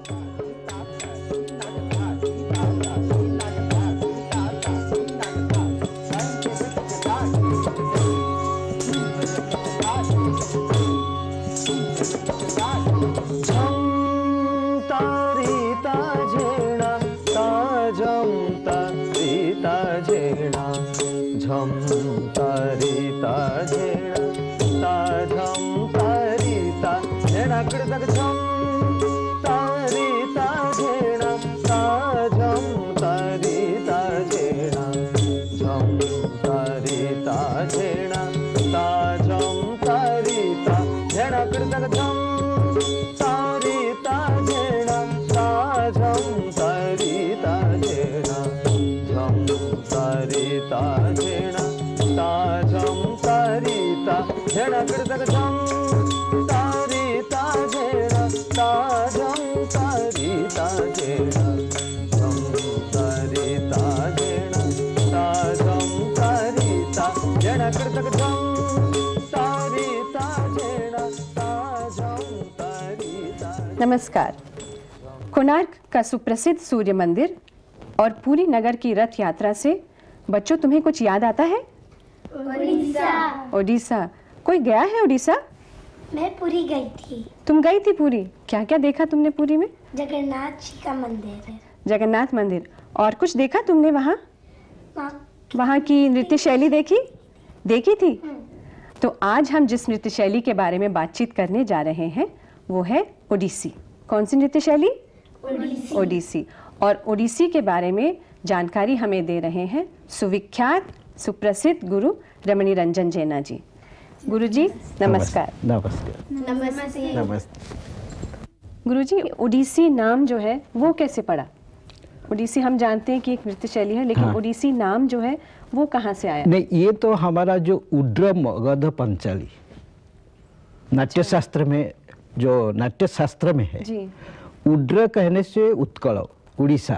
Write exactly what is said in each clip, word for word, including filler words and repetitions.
नमस्कार। कोणार्क का सुप्रसिद्ध सूर्य मंदिर और पूरी नगर की रथ यात्रा से बच्चों तुम्हें कुछ याद आता है? ओडिशा। ओडिशा। कोई गया है ओडिशा? मैं पुरी गई थी। तुम गई थी पुरी? क्या क्या देखा तुमने पुरी में? जगन्नाथ जी का मंदिर है। जगन्नाथ मंदिर। और कुछ देखा तुमने वहाँ? वहाँ की नृत्य शैली देखी? देखी थी? तो आज हम जिस नृत्य शैली के बारे में बातचीत करने जा रहे हैं वो है ओडिसी। कौन सी नृत्य शैली? ओडिसी। ओडिसी। और ओडिसी के बारे में जानकारी हमें दे रहे हैं सुविख्यात सुप्रसिद्ध गुरु रमणी रंजन जैना जी। गुरुजी नमस्कार। नमस्कार। नमस्ते। नमस्ते। गुरुजी, ओडिसी नाम जो है वो कैसे पड़ा? ओडिसी हम जानते हैं कि एक नृत्य शैली है, लेकिन हाँ। ओडिसी नाम जो है वो कहाँ से आया? नहीं, ये तो हमारा जो उड्र मगध पंचाली नाट्य शास्त्र में, जो नाट्य शास्त्र में है जी। उड्र कहने से उत्कल, उड़ीसा।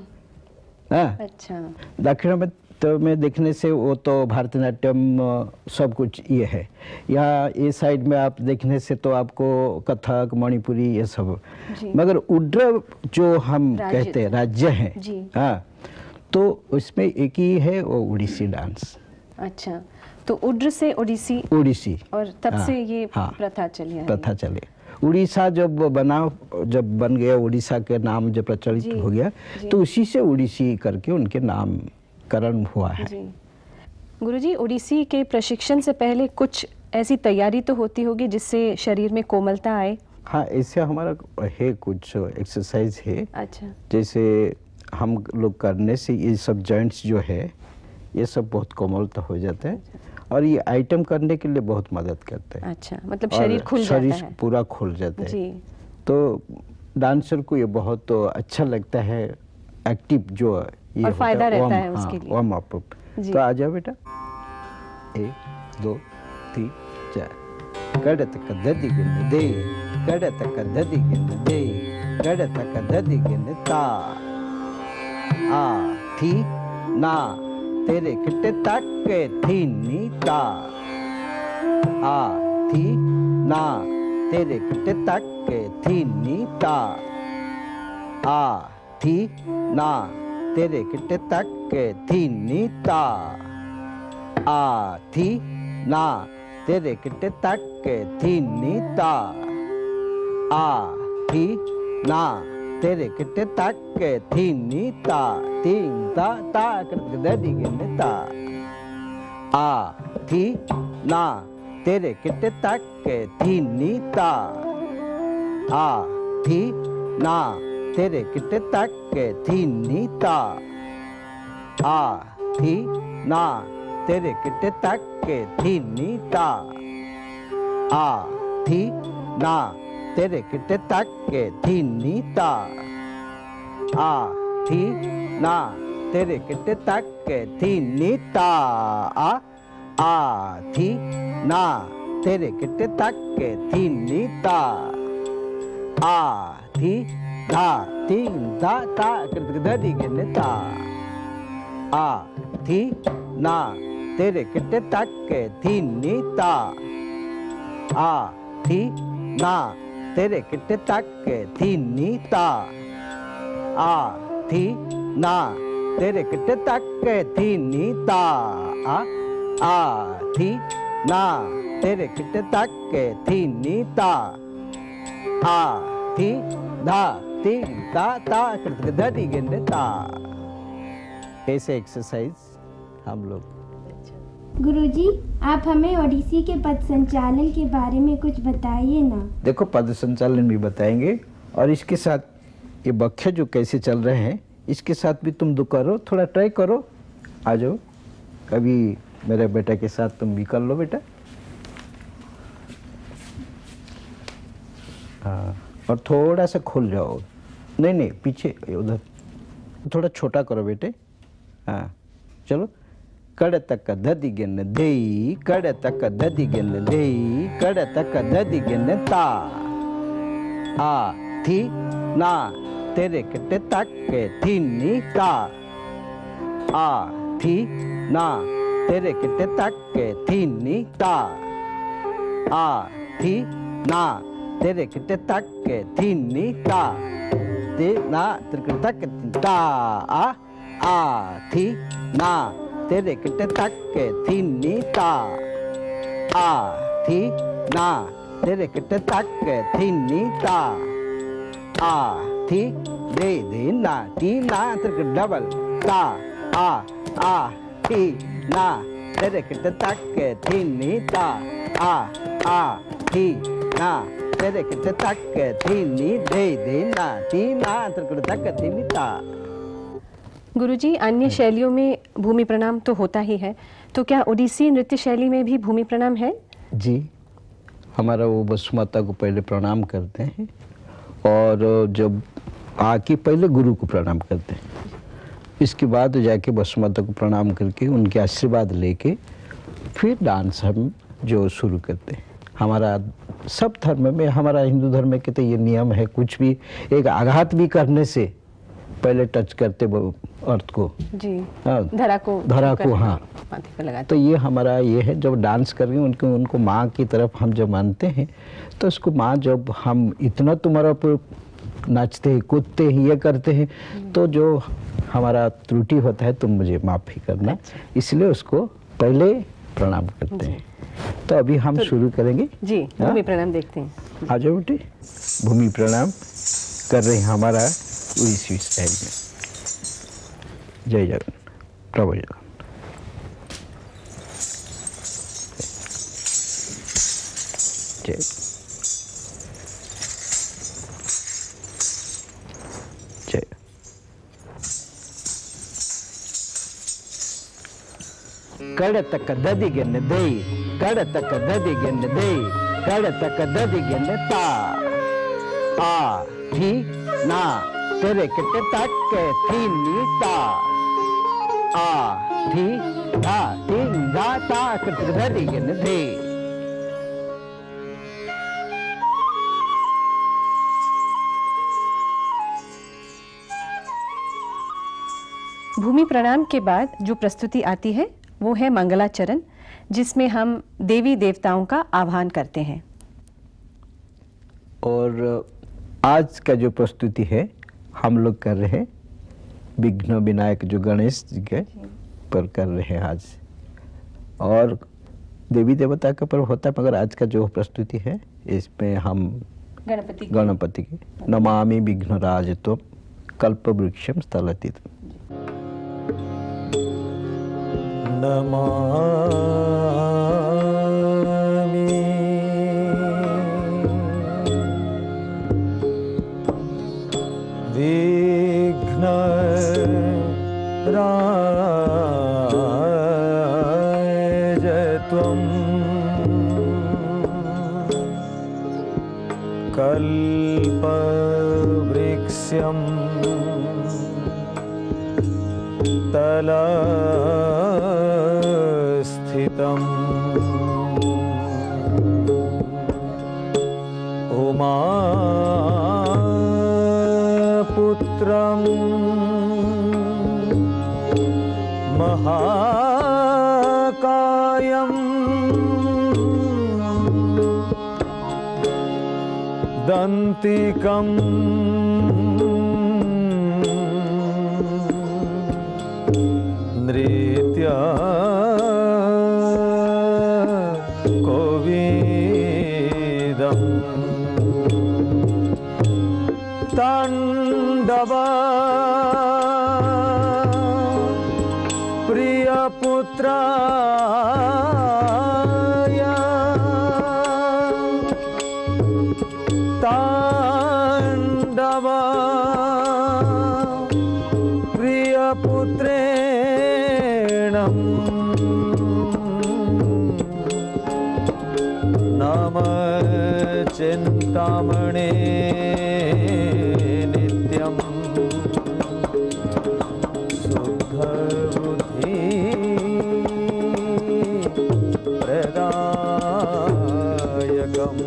अच्छा। दक्षिण में तो में देखने से वो तो भारतनाट्यम सब कुछ ये है। यहाँ ये साइड में आप देखने से तो आपको कथक, मणिपुरी ये सब, मगर उड्र जो हम कहते हैं राज्य हैं, हाँ, तो उसमें एक ही है वो उड़ीसी डांस। अच्छा, तो उड्र से ओडिसी ओडिसी और तब हाँ, से ये हाँ, प्रथा चली है। प्रथा चले। उड़ीसा जब बना, जब बन गया उड़ीसा के नाम जब प्रचलित हो गया, तो उसी से उड़ीसी करके उनके नामकरण हुआ है। जी। गुरुजी, ओडिसी के प्रशिक्षण से पहले कुछ ऐसी तैयारी तो होती होगी जिससे शरीर में कोमलता आए? हाँ, ऐसे हमारा है कुछ एक्सरसाइज है। अच्छा। जैसे हम लोग करने से ये सब जॉइंट्स जो है ये सब बहुत कोमलता हो जाते हैं। अच्छा। और ये आइटम करने के लिए बहुत मदद करते हैं। अच्छा, मतलब शरीर खुल जाता है। शरीर पूरा खुल जाता है जी। तो डांसर को ये बहुत तो अच्छा लगता है, एक्टिव जो ये और फायदा रहता है हाँ, उसके लिए। Warm up. तो आ जाओ बेटा, एक दो तीन चार। कड़त कददी गिन दे, कड़त कददी गिन दे, कड़त कददी गिन ता आ थी ना तेरे किटे तक थी नीता, आ थी ना तेरे किटे तक थी नीता, आ थी ना तेरे किटे तक थी नीता, आ थी ना तेरे किटे तक थी नीता, आ थी ना तेरे किटे तक थी नीता, तीन ता ता कर दी गिनता, आ थी ना तेरे किटे तक थी नीता, आ थी ना तेरे किटे तक थी नीता, आ थी ना तेरे किटे तक थी नीता, आ थी ना तेरे किटे तक थी नीता, आ थी ना तेरे किटे तक थी नीता, आ आ थी ना तेरे किटे तक थी नीता, आ थी धा तीन धा ता दी गिनता, आ थी ना तेरे किटे तक थी नीता, आ थी ना तेरे किटे तक थी नी ता आ थी ना तेरे किटे तक थी नी ता आ आ थी ना तेरे किटे तक थी नी ता आ थी धा ती ता ता करते धरी गेंदे ता। ऐसे एक्सरसाइज हम लोग। गुरुजी, आप हमें ओडिसी के पद संचालन के बारे में कुछ बताइए ना। देखो, पद संचालन भी बताएंगे और इसके साथ ये बख्या जो कैसे चल रहे हैं इसके साथ भी तुम दो करो, थोड़ा ट्राई करो। आ जाओ, कभी मेरे बेटा के साथ तुम भी कर लो बेटा। हाँ, और थोड़ा सा खुल जाओ। नहीं नहीं पीछे उधर थोड़ा छोटा करो बेटे। हाँ चलो। कड़ तक दधि गिन दे, कड़ तक दधि गिन दे, कड़ तक दधि गिन ता आ थी ना तेरे किटे तक थी नी ता आ थी ना तेरे किटे तक थी नी ता आ थी ना तेरे किटे तक थी नी ता ते ना तेरे तक ता आ आ थी ना तेरे किटे तक थी नी ता आ थी ना तेरे किटे तक थी नी ता आ थी दे दे ना ती ना तेरे डबल ता आ आ थी ना तेरे किटे तक थी नी ता आ आ थी ना तेरे किटे तक थी नी दे दे ना ती ना तेरे तक थी नी ता। गुरुजी, अन्य शैलियों में भूमि प्रणाम तो होता ही है, तो क्या ओडिसी नृत्य शैली में भी भूमि प्रणाम है? जी, हमारा वो वसुमाता को पहले प्रणाम करते हैं और जब आके पहले गुरु को प्रणाम करते हैं, इसके बाद जाके वसुमाता को प्रणाम करके उनके आशीर्वाद लेके फिर डांस हम जो शुरू करते हैं। हमारा सब धर्म में, हमारा हिंदू धर्म में कहते ये नियम है, कुछ भी एक आघात भी करने से पहले टच करते वो अर्थ को जी, हाँ, धरा को धरा को हाँ माथे पे लगाते। तो ये हमारा ये है, जब डांस करके उनको उनको माँ की तरफ हम जब मानते हैं तो उसको माँ जब हम इतना तुम्हारा ऊपर नाचते हैं, कूदते हैं, ये करते हैं तो जो हमारा त्रुटि होता है तुम मुझे माफ़ ही करना, इसलिए उसको पहले प्रणाम करते हैं। तो अभी हम तो शुरू करेंगे जी, भूमि प्रणाम देखते हैं। आ जाओ बेटे, भूमि प्रणाम कर रहे हैं हमारा उड़ीसी स्टाइल में। जय जगन, प्रभु जगन। जय जय। कड़ तक दधि गिन दे, कड़ तक दधि गिन दे, कड़ तक दधि गिन ता आ थी ना तेरे किटे तक थी नी ता आ थी ता तीन दा ता किटे दधि गिन दे। भूमि प्रणाम के बाद जो प्रस्तुति आती है वो है मंगलाचरण, जिसमें हम देवी देवताओं का आह्वान करते हैं। और आज का जो प्रस्तुति है हम लोग कर रहे हैं विघ्न विनायक जो गणेश जी के पर कर रहे हैं आज, और देवी देवता का पर्व होता है, मगर आज का जो प्रस्तुति है इसमें हम गणपति गणपति के नमामि विघ्नराज त्वं कल्पवृक्षं स्थलति नमामि विघ्नराज त्वं कल्पवृक्षं तलस्थितम् उमापुत्रं महाकायं दन्तिकम् नृत्य कोविदम् ताण्डव प्रियपुत्राय ताण्डव प्रियपुत्रेण नमः चिन्तामणे नित्यम् शुद्धबुद्धि प्रदायकम्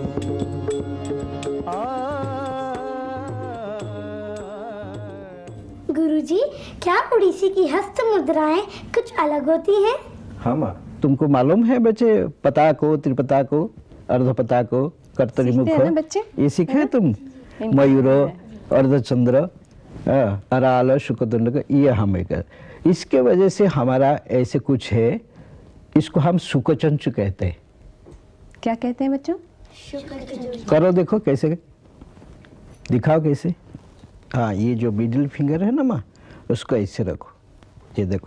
गुरुजी, क्या उड़ीसी की हस्त मुद्राएं कुछ अलग होती हैं? हाँ माँ, तुमको मालूम है बच्चे, पताको, त्रिपताको, अर्धपताको, कर्तरीमुख, सीखते हैं ना बच्चे? ये सीखे हैं तुम? मयूरो, अर्धचंद्र, अराल, शुकतुंड, ये हम एक। इसके वजह से हमारा ऐसे कुछ है, इसको हम सुकचंचु कहते हैं। क्या कहते हैं बच्चों? करो देखो कैसे, दिखाओ कैसे। हाँ, ये जो मिडिल फिंगर है ना माँ, उसको ऐसे रखो, ये देखो।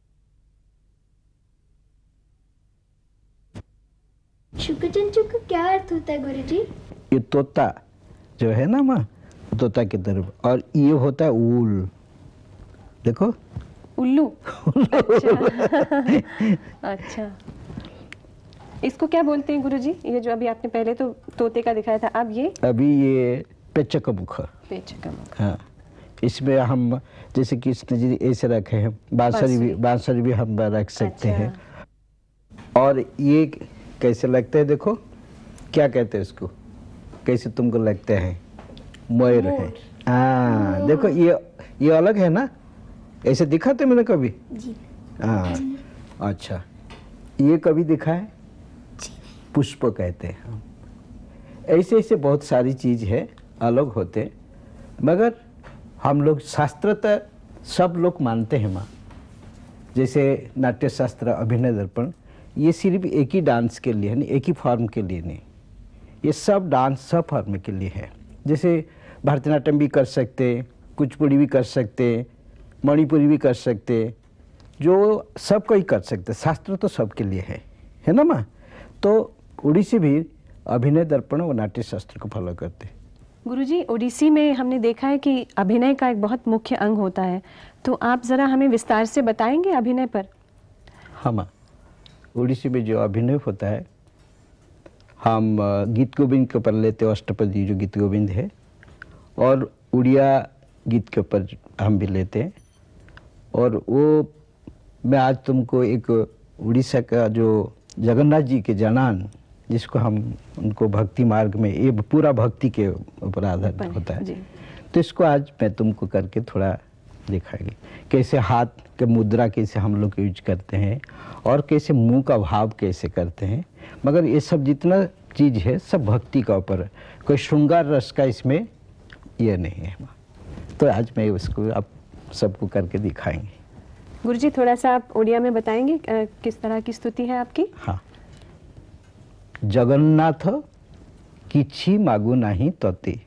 शुकचंचु का क्या अर्थ होता है गुरुजी? ये तोता जो है ना माँ, तोता की तरफ, और ये होता है ऊल, देखो उल्लू। अच्छा। अच्छा, इसको क्या बोलते हैं गुरुजी? ये जो अभी आपने पहले तो तोते का दिखाया था, अब ये अभी ये पेचक मुख। पेचक मुख। हाँ, इसमें हम जैसे कृष्ण जी ऐसे रखे हैं, बांसुरी भी बांसुरी भी हम रख सकते अच्छा। हैं। और ये कैसे लगते हैं देखो, क्या कहते हैं इसको, कैसे तुमको लगते हैं? मयूर है। हाँ देखो, ये ये अलग है ना, ऐसे दिखा थे मैंने कभी? जी। हाँ, अच्छा, ये कभी दिखा है? पुष्प कहते हैं हम। ऐसे ऐसे बहुत सारी चीज है, अलग होते, मगर हम लोग शास्त्रतः सब लोग मानते हैं माँ। जैसे नाट्य शास्त्र, अभिनय दर्पण, ये सिर्फ एक ही डांस के लिए नहीं, एक ही फॉर्म के लिए नहीं, ये सब डांस सब फॉर्म के लिए है। जैसे भरतनाट्यम भी कर सकते, कुचिपुड़ी भी कर सकते, मणिपुरी भी कर सकते, जो सब कोई कर सकते, शास्त्र तो सबके लिए है, है ना माँ? तो उड़ीसी भी अभिनय दर्पण और नाट्य शास्त्र को फॉलो करते हैं। गुरुजी, ओडिसी में हमने देखा है कि अभिनय का एक बहुत मुख्य अंग होता है, तो आप जरा हमें विस्तार से बताएंगे अभिनय पर? हाँ माँ, उड़ीसी में जो अभिनय होता है, हम गीत गोविंद के ऊपर लेते हैं, अष्टपदी जो गीत गोविंद है, और उड़िया गीत के ऊपर हम भी लेते हैं। और वो मैं आज तुमको एक उड़ीसा का जो जगन्नाथ जी के जनान, जिसको हम उनको भक्ति मार्ग में, ये पूरा भक्ति के ऊपर आधारित होता है, तो इसको आज मैं तुमको करके थोड़ा दिखाएंगे, कैसे हाथ के मुद्रा कैसे हम लोग यूज करते हैं, और कैसे मुंह का भाव कैसे करते हैं। मगर ये सब जितना चीज है सब भक्ति का ऊपर है, कोई श्रृंगार रस का इसमें ये नहीं है। तो आज मैं उसको आप सबको करके दिखाएंगे। गुरुजी, थोड़ा सा आप ओडिया में बताएंगे किस तरह की स्तुति है आपकी? हाँ, जगन्नाथ किछि मागु नाही तते,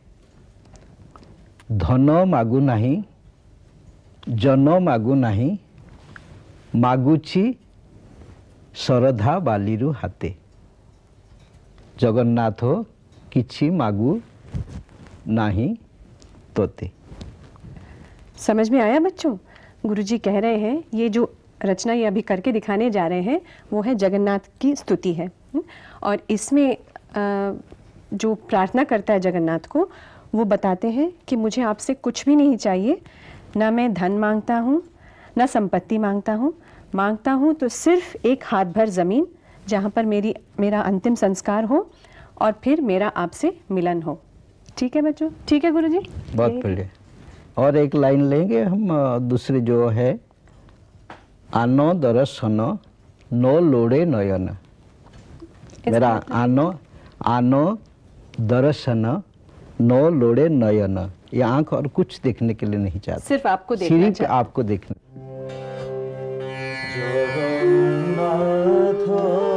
धन मागु नाही, जन मागु नाही, मागुछि श्रद्धा बालीरु हाते। जगन्नाथ किछि मागु नाही तोते। समझ में आया बच्चों? गुरुजी कह रहे हैं ये जो रचना ये अभी करके दिखाने जा रहे हैं वो है जगन्नाथ की स्तुति है, और इसमें जो प्रार्थना करता है जगन्नाथ को, वो बताते हैं कि मुझे आपसे कुछ भी नहीं चाहिए, ना मैं धन मांगता हूँ, ना संपत्ति मांगता हूँ, मांगता हूँ तो सिर्फ एक हाथ भर ज़मीन जहाँ पर मेरी मेरा अंतिम संस्कार हो और फिर मेरा आपसे मिलन हो। ठीक है बच्चों? ठीक है गुरुजी? बहुत बढ़िया। और एक लाइन लेंगे हम दूसरी जो है, आनो दर्शन नो लोड़े नयन। मेरा आनो आनो दर्शन नो लोड़े नयन, ये आंख और कुछ देखने के लिए नहीं चाहती, सिर्फ आपको देखना सिर्फ चाहती। आपको देखना। जगन्नाथ